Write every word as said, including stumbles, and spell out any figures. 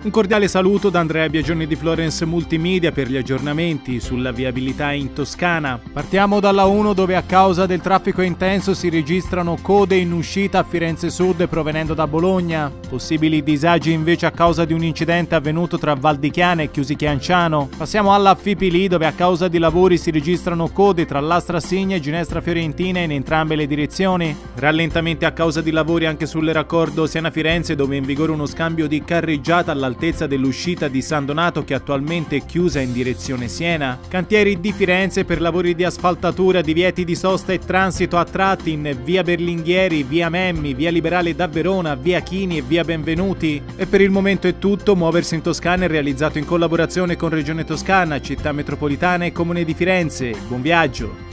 Un cordiale saluto da Andrea Biagioni di Florence Multimedia per gli aggiornamenti sulla viabilità in Toscana. Partiamo dalla uno, dove a causa del traffico intenso si registrano code in uscita a Firenze Sud provenendo da Bologna. Possibili disagi invece a causa di un incidente avvenuto tra Val di Chiana e Chiusi Chianciano. Passiamo alla Fipili, dove a causa di lavori si registrano code tra Lastra Signa e Ginestra Fiorentina in entrambe le direzioni. Rallentamenti a causa di lavori anche sul raccordo Siena-Firenze, dove è in vigore uno scambio di carreggiata all'altezza dell'uscita di San Donato, che attualmente è chiusa in direzione Siena. Cantieri di Firenze per lavori di asfaltatura, divieti di sosta e transito a tratti in via Berlinghieri, via Memmi, via Liberale da Verona, via Chini e via Benvenuti. E per il momento è tutto. Muoversi in Toscana è realizzato in collaborazione con Regione Toscana, Città Metropolitana e Comune di Firenze. Buon viaggio!